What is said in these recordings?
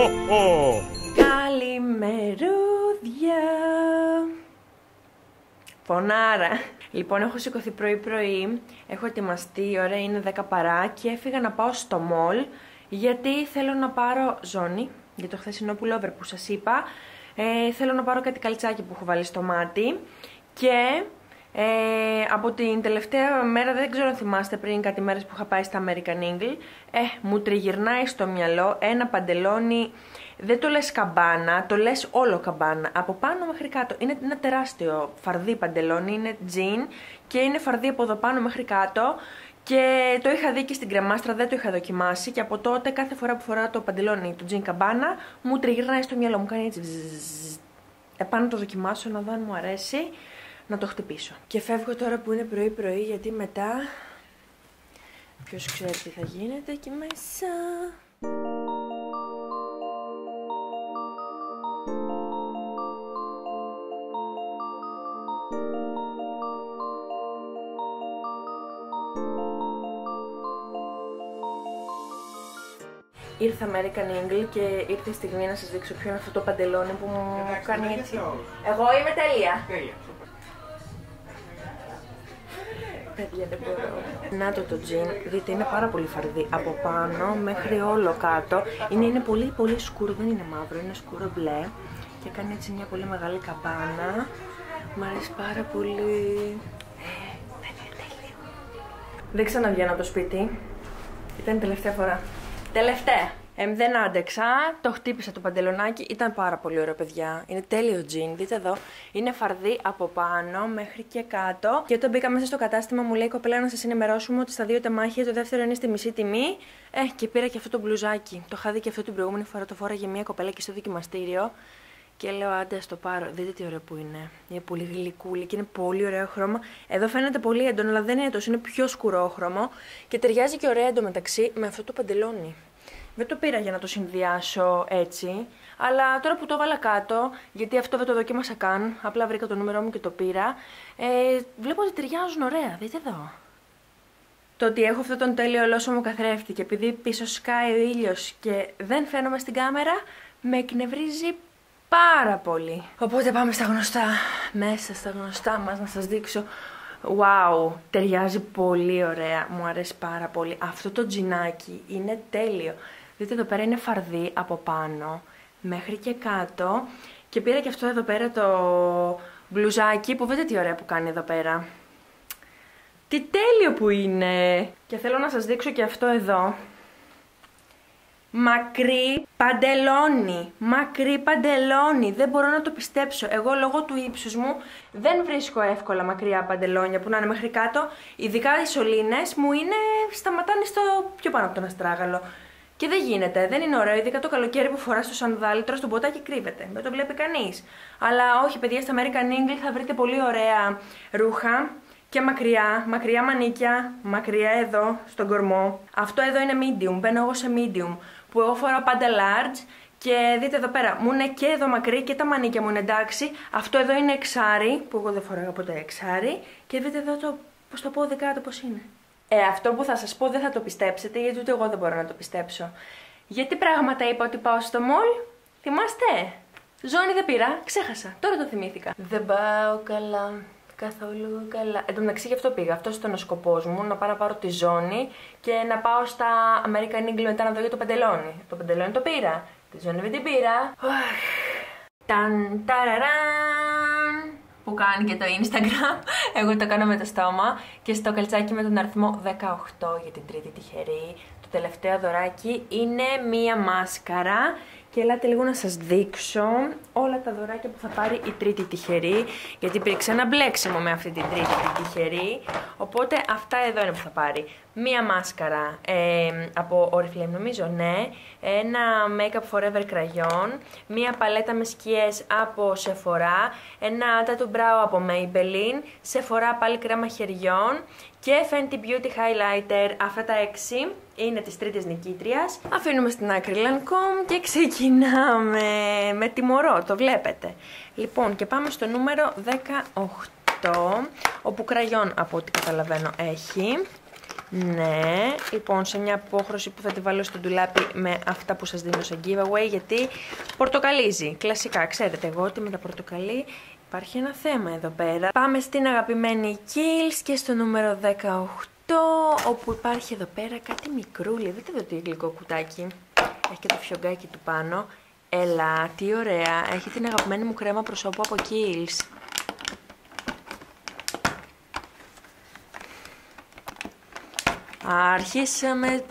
Καλημερούδια. Φωνάρα. Λοιπόν, έχω σηκωθεί πρωί-πρωί, έχω ετοιμαστεί, η ώρα είναι 10 παρά και έφυγα να πάω στο μολ γιατί θέλω να πάρω ζώνη για το χθεσινό pullover που σας είπα. Θέλω να πάρω κάτι καλτσάκι που έχω βάλει στο μάτι και από την τελευταία μέρα, δεν ξέρω αν θυμάστε, πριν κάτι μέρες που είχα πάει στα American Eagle, μου τριγυρνάει στο μυαλό ένα παντελόνι. Δεν το λες καμπάνα, το λες όλο καμπάνα, από πάνω μέχρι κάτω. Είναι ένα τεράστιο φαρδί παντελόνι, είναι τζιν και είναι φαρδί από εδώ πάνω μέχρι κάτω. Και το είχα δει και στην κρεμάστρα, δεν το είχα δοκιμάσει και από τότε κάθε φορά που φοράω το παντελόνι, το τζιν καμπάνα, μου τριγυρνάει στο μυαλό, μου κάνει έτσι επάνω το δοκιμάσω να δω αν μου αρέσει, να το χτυπήσω. Και φεύγω τώρα που είναι πρωί-πρωί γιατί μετά ποιος ξέρει τι θα γίνεται εκεί μέσα. Ήρθα American Eagle και ήρθε η στιγμή να σας δείξω ποιο είναι αυτό το παντελόνι που μου κάνει έτσι. Εγώ είμαι τέλεια. Παιδιά, δεν μπορώ. Να το τζιν, δείτε, είναι πάρα πολύ φαρδί από πάνω μέχρι όλο κάτω. Είναι πολύ σκούρο, δεν είναι μαύρο, είναι σκούρο μπλε και κάνει έτσι μια πολύ μεγάλη καμπάνα. Μ' αρέσει πάρα πολύ. Δεν ξαναβγαίνω από το σπίτι. Ήταν η τελευταία φορά. Τελευταία! Δεν άντεξα, το χτύπησα το παντελονάκι, ήταν πάρα πολύ ωραίο, παιδιά. Είναι τέλειο τζιν, δείτε εδώ. Είναι φαρδί από πάνω μέχρι και κάτω. Και όταν μπήκα μέσα στο κατάστημα, μου λέει η κοπέλα να σας ενημερώσουμε ότι στα 2 τεμάχια το δεύτερο είναι στη μισή τιμή. Και πήρα και αυτό το μπλουζάκι. Το είχα δει και αυτό την προηγούμενη φορά, το φόραγε μια κοπέλα και στο δοκιμαστήριο. Και λέω, άντε, ας το πάρω. Δείτε τι ωραίο που είναι. Είναι πολύ γλυκούλη και είναι πολύ ωραίο χρώμα. Εδώ φαίνεται πολύ έντονο, αλλά δεν είναι τόσο. Είναι πιο σκουρόχρωμο και ταιριάζει και ωραία εντωμεταξύ με αυτό το παντελόνι. Δεν το πήρα για να το συνδυάσω έτσι, αλλά τώρα που το έβαλα κάτω, γιατί αυτό δεν το δοκίμασα καν, απλά βρήκα το νούμερό μου και το πήρα, βλέπω ότι ταιριάζουν ωραία. Δείτε εδώ. Το ότι έχω αυτόν τον τέλειο ολόσωμο καθρέφτη και επειδή πίσω σκάει ο ήλιος και δεν φαίνομαι στην κάμερα, με εκνευρίζει πάρα πολύ. Οπότε πάμε στα γνωστά, μέσα στα γνωστά μας να σας δείξω. Wow, ταιριάζει πολύ ωραία, μου αρέσει πάρα πολύ. Αυτό το τζινάκι είναι τέλειο. Δείτε εδώ πέρα είναι φαρδί από πάνω μέχρι και κάτω. Και πήρα και αυτό εδώ πέρα το μπλουζάκι που δείτε τι ωραία που κάνει εδώ πέρα. Τι τέλειο που είναι. Και θέλω να σας δείξω και αυτό εδώ. Μακρύ παντελόνι, μακρύ παντελόνι, δεν μπορώ να το πιστέψω. Εγώ λόγω του ύψους μου δεν βρίσκω εύκολα μακριά παντελόνια που να είναι μέχρι κάτω. Ειδικά οι σωλήνες μου σταματάνε στο πιο πάνω από τον αστράγαλο. Και δεν γίνεται, δεν είναι ωραίο, ειδικά το καλοκαίρι που φοράς το σανδάλι, τώρα στο ποτάκι κρύβεται, δεν το βλέπει κανείς. Αλλά όχι παιδιά, στα American Eagle θα βρείτε πολύ ωραία ρούχα. Και μακριά μανίκια, μακριά εδώ στον κορμό. Αυτό εδώ είναι medium, μπαίνω εγώ σε medium, που εγώ φοράω πάντα large. Και δείτε εδώ πέρα, μου είναι και εδώ μακρύ και τα μανίκια μου είναι εντάξει. Αυτό εδώ είναι εξάρι, που εγώ δεν φοράω ποτέ εξάρι. Και δείτε εδώ το, πώς το πω δεκάτο πώς είναι. Αυτό που θα σας πω δεν θα το πιστέψετε, γιατί ούτε εγώ δεν μπορώ να το πιστέψω. Γιατί πράγματα είπα ότι πάω στο μολ, θυμάστε? Ζώνη δεν πήρα, ξέχασα, τώρα το θυμήθηκα. Δεν πάω καλά. Καθόλου καλά. Εν τω μεταξύ γι' αυτό πήγα. Αυτό ήταν ο σκοπός μου, να πάω να πάρω τη ζώνη και να πάω στα American Eagle μετά να δω για το παντελόνι. Το παντελόνι το πήρα. Τη ζώνη δεν την πήρα. Ταν ταραραν. Που κάνει και το Instagram. Εγώ το κάνω με το στόμα. Και στο καλτσάκι με τον αριθμό 18 για την τρίτη τυχερή. Το τελευταίο δωράκι είναι μία μάσκαρα. Και ελάτε λίγο να σας δείξω όλα τα δωράκια που θα πάρει η τρίτη τυχερή. Γιατί υπήρξε ένα μπλέξιμο με αυτή την τρίτη τυχερή. Οπότε αυτά εδώ είναι που θα πάρει. Μία μάσκαρα από Oriflame νομίζω, ναι. Ένα Makeup Forever κραγιόν. Μία παλέτα με σκιές από Sephora. Ένα Tattoo Brow από Maybelline. Sephora πάλι κρέμα χεριών. Και Fenty Beauty Highlighter. Αυτά τα 6 είναι της τρίτης νικήτριας. Αφήνουμε στην άκρη Lancome και ξεκινάμε με τιμωρό, το βλέπετε. Λοιπόν, και πάμε στο νούμερο 18, όπου κραγιόν από ό,τι καταλαβαίνω έχει. Ναι, λοιπόν, σε μια απόχρωση που θα τη βάλω στο ντουλάπι με αυτά που σας δίνω σε giveaway, γιατί πορτοκαλίζει. Κλασικά, ξέρετε εγώ ότι με τα πορτοκαλί υπάρχει ένα θέμα εδώ πέρα. Πάμε στην αγαπημένη Kiehl's και στο νούμερο 18, όπου υπάρχει εδώ πέρα κάτι μικρούλι. Δείτε εδώ τι γλυκό κουτάκι. Έχει και το φιωγκάκι του πάνω. Έλα, τι ωραία. Έχει την αγαπημένη μου κρέμα προσώπου από Kiehl's. Αρχίσαμε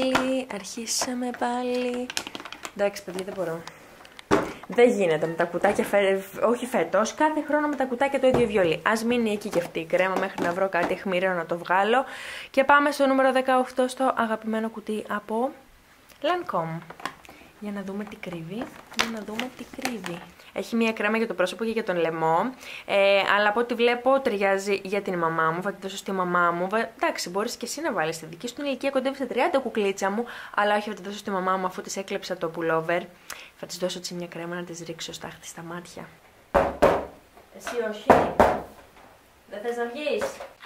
πάλι. Εντάξει, παιδιά, δεν μπορώ. Δεν γίνεται με τα κουτάκια, όχι φέτος, κάθε χρόνο με τα κουτάκια το ίδιο βιολί. Ας μείνει εκεί και αυτή η κρέμα μέχρι να βρω κάτι αιχμηρό να το βγάλω. Και πάμε στο νούμερο 18, στο αγαπημένο κουτί από Lancome. Για να δούμε τι κρύβει. Έχει μια κρέμα για το πρόσωπο και για τον λαιμό. Αλλά από ό,τι βλέπω ταιριάζει για την μαμά μου. Θα τη δώσω στη μαμά μου. Εντάξει, μπορείς και εσύ να βάλεις τη δική σου την ηλικία. Κοντεύει στα 30 κουκλίτσα μου. Αλλά όχι, θα τη δώσω στη μαμά μου αφού της έκλεψα το pullover. Θα της δώσω έτσι μια κρέμα να της ρίξω στάχτη στα μάτια. Εσύ όχι. Δεν θες να βγεις?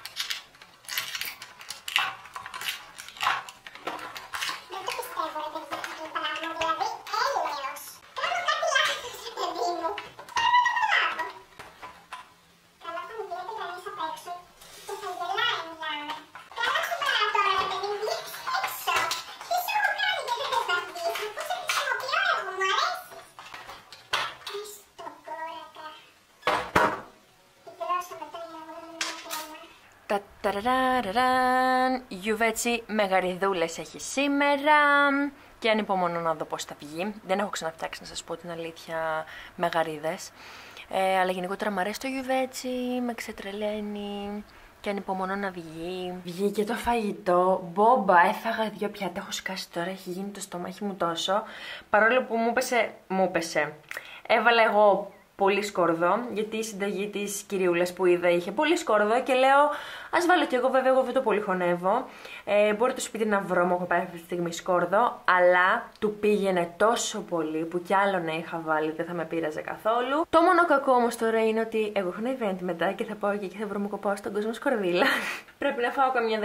Γιουβέτσι μεγαριδούλες έχει σήμερα και ανυπομονώ να δω πώς θα βγει. Δεν έχω ξαναφτιάξει, να σας πω την αλήθεια, μεγαρίδες. Αλλά γενικότερα μου αρέσει το γιουβέτσι, με ξετρελαίνει και ανυπομονώ να βγει. Βγήκε το φαγητό, μπόμπα, έφαγα 2 πιάτα, έχω σκάσει τώρα, έχει γίνει το στομάχι μου τόσο. Παρόλο που μου έπεσε. Έβαλα εγώ πολύ σκόρδο, γιατί η συνταγή της κυριούλας που είδα είχε πολύ σκόρδο και λέω ας βάλω κι εγώ, βέβαια εγώ δεν το πολύ χωνεύω. Μπορεί το σπίτι να βρω, μου έχω πάρει αυτή τη στιγμή σκόρδο, αλλά του πήγαινε τόσο πολύ που κι άλλο να είχα βάλει, δεν θα με πείραζε καθόλου. Το μόνο κακό όμως τώρα είναι ότι εγώ έχω ένα event μετά και θα πάω εκεί και θα βρω μου κοπάω στον κόσμο σκορδίλα. Πρέπει να φάω καμιά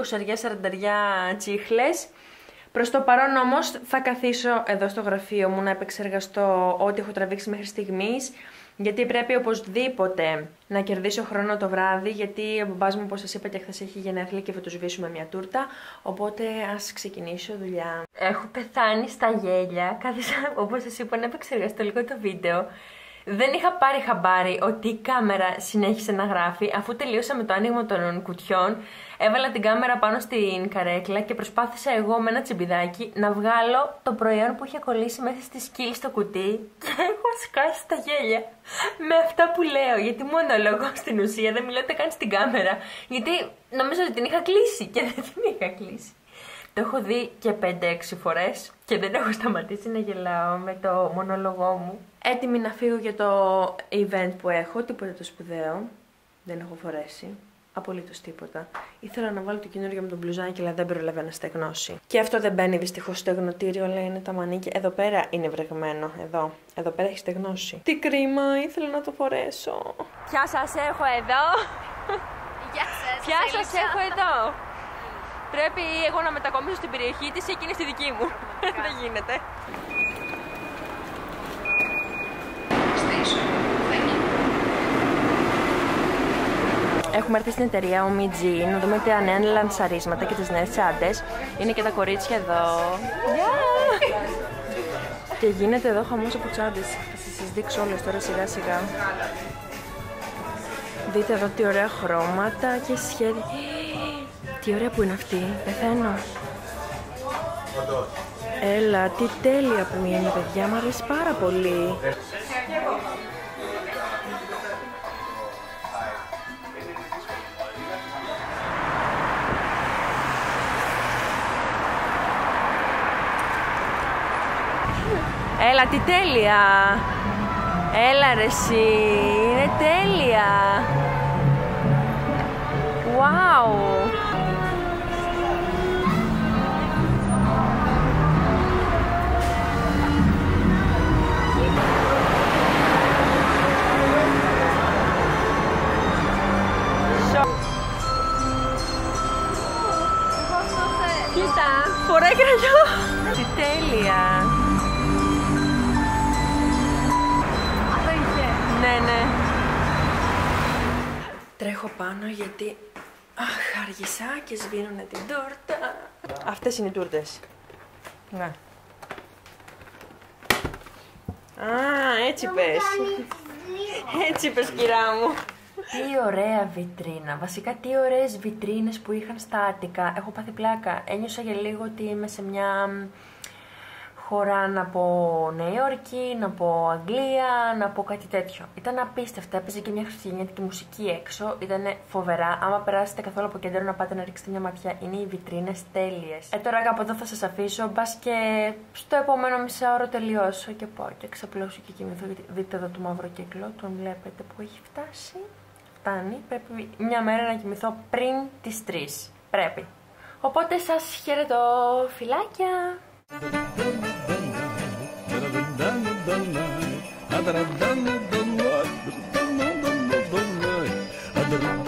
10-20-40 τσίχλες. Προς το παρόν όμως θα καθίσω εδώ στο γραφείο μου να επεξεργαστώ ό,τι έχω τραβήξει μέχρι στιγμής, γιατί πρέπει οπωσδήποτε να κερδίσω χρόνο το βράδυ, γιατί ο μπαμπάς μου, όπως σας είπα και χθες, έχει γενέθλια και θα του σβήσουμε μια τούρτα, οπότε ας ξεκινήσω δουλειά. Έχω πεθάνει στα γέλια, κάθισα όπως σας είπα να επεξεργαστώ λίγο το βίντεο. Δεν είχα πάρει χαμπάρι ότι η κάμερα συνέχισε να γράφει. Αφού τελείωσα με το άνοιγμα των κουτιών, έβαλα την κάμερα πάνω στην καρέκλα και προσπάθησα εγώ με ένα τσιμπιδάκι να βγάλω το προϊόν που είχε κολλήσει μέσα στη σκύλη στο κουτί και έχω σκάσει τα γέλια με αυτά που λέω, γιατί μονόλογο στην ουσία, δεν μιλάτε καν στην κάμερα, γιατί νομίζω ότι την είχα κλείσει και δεν την είχα κλείσει. Το έχω δει και 5-6 φορές και δεν έχω σταματήσει να γελάω με το μονόλογό μου. Έτοιμη να φύγω για το event που έχω, τίποτα το σπουδαίο. Δεν έχω φορέσει. Απολύτως τίποτα. Ήθελα να βάλω το καινούργιο με τον μπλουζάκι, αλλά δεν προλαβαίνω να στεγνώσει. Και αυτό δεν μπαίνει δυστυχώς στο στεγνοτήριο, αλλά είναι τα μανίκια. Εδώ πέρα είναι βρεγμένο. Εδώ πέρα έχει στεγνώσει. Τι κρίμα, ήθελα να το φορέσω. Ποια σας έχω εδώ? Ποια σας έχω εδώ? Πρέπει εγώ να μετακομίσω στην περιοχή της, εκείνη στη δική μου. Δεν γίνεται. Έχουμε έρθει στην εταιρεία Omiji να δούμε τα νέα λανσαρίσματα και τις νέες τσάντες. Είναι και τα κορίτσια εδώ. Yeah! Και γίνεται εδώ χαμός από τσάντες. Θα σας δείξω όλες τώρα σιγά σιγά. Δείτε εδώ τι ωραία χρώματα και σχέδια. Τι ωραία που είναι αυτή, πεθαίνω. Έλα, τι τέλεια που είναι, παιδιά, μου αρέσει πάρα πολύ. Έλα, τι τέλεια. Έλα ρε εσύ, είναι τέλεια. Wow. γυαλιό! Τι τέλεια! Αυτό είχε. Ναι. Τρέχω πάνω γιατί άργησα και σβήνουνε την τούρτα. Αυτές είναι οι τούρτες. Ναι. Έτσι πες. Έτσι πες, κυρά μου. Τι ωραία βιτρίνα. Βασικά τι ωραίες βιτρίνες που είχαν στα Άττικα. Έχω πάθει πλάκα. Ένιωσα για λίγο ότι είμαι σε μια χώρα, να πω Νέα Υόρκη, να πω Αγγλία, να πω κάτι τέτοιο. Ήταν απίστευτα. Έπαιζε και μια χριστουγεννιάτικη μουσική έξω. Ήταν φοβερά. Άμα περάσετε καθόλου από κέντρο να πάτε να ρίξετε μια ματιά. Είναι οι βιτρίνες τέλειες. Τώρα κάπου εδώ θα σας αφήσω. Μπας και στο επόμενο μισάωρο τελειώσω και πάω και ξαπλώσω και κοιμηθώ. Γιατί δείτε εδώ το μαύρο κύκλο. Τον βλέπετε που έχει φτάσει. Φτάνει. Πρέπει μια μέρα να κοιμηθώ πριν τις 3. Πρέπει. Οπότε σας χαιρετώ. Φιλάκια! Da da da da da da da da da da da da da da